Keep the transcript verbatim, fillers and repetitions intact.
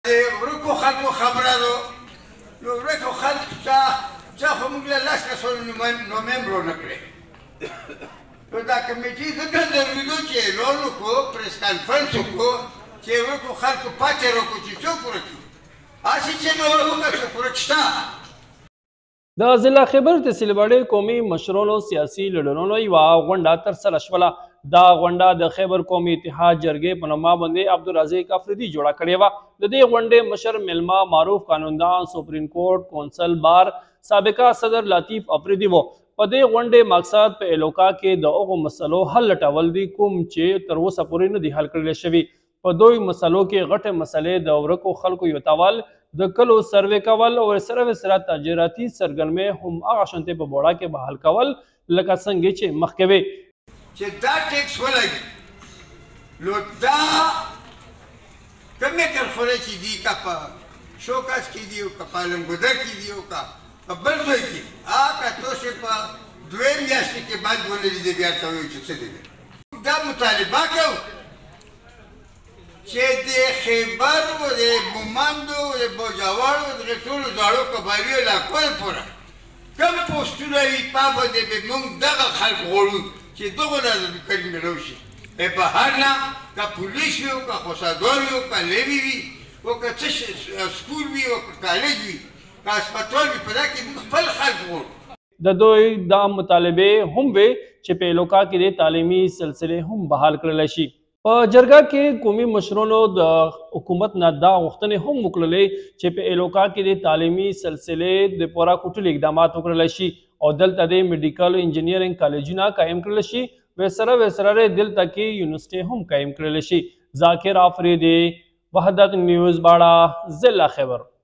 ورکو خلکو خبره ده نو ورکو خلک چا چا خو موږ له لس کسانو نومیم ورونه کړې نو دا کمیټې ځکه ضروري ده چې اعلان وکړو پریس کانفرنس وکړو چې ورکو خلکو پاتې راکړو چې څوک ورکړي هسې چې نو وکړه څوک ورک شته د ضلع خیبر تحصیل باندې قومي مشرانو سیاسي لیډرانو یوه غونډه ترسره شوله. دا غونډه د خیبر قومي اتحاد جرګې په نامه باندې عبدالرزاق افریدي جوړه کړې وه. د دې غونډې مشر میلمه معروف قانوندان سپریم کورټ کونسل بار سابقه صدر لطیف افریدي و. په دې غونډې مقصد په الوکا کې د هغو مسلو حل لټول دي کوم چې تر اوسه پورې نه دي حل کړلی شوي. په دوی مسلو کې غټې مسلې د ورکو خلکو یوتاول د کلو سروې کول او سره سره تجارتي سرګرمۍ هم هغه شانتې په بوړه کې بحال کول لکه څنګه چې مخکې وې چې دا ټیکس ولګي نو دا کومې کرخورې چې دي که په شوکاس کې دي او که په علمګودر کې دي او که په بل ځای کې هغه تاسې په دویم میاشتې کې باید ولري دی بیا ته وایو چې څه دی دا مطالبه کوو چې د خیبر و د مومند و د باجوړ و دغې ټولو زاړو قبایلو علاقو پوره کوم پوسټونه وي په باندې به موږ دغه خلک غواړو چې دغو نظر کریم میلاو شي بهر نه که پولیس وي او که خوسادوار وي او که لیوي وي او که څه سکول وي او که کالج وي که هسپتال وي په دا کې موږ خپل خلک غواړو. د دوی دا مطالبې هم وې چې په الوکا کې د تعلیمي سلسلې هم بحال کړلی شي. په جرګه کې قومي مشرانو د حکومت نه دا غوښتنې هم وکړلې چې په الوکا کې د تعلیمي سلسلې د پوره کوټلي اقدامات وکړلی شي او دلته د میډیکل انجینیرینګ کالجونه قایم کړلی شي ویسره ویسره دلته کې یونیورسټۍ هم قایم کړلی شي. ذاکر آفریدی وحدت نیوز باړه ضلع خیبر.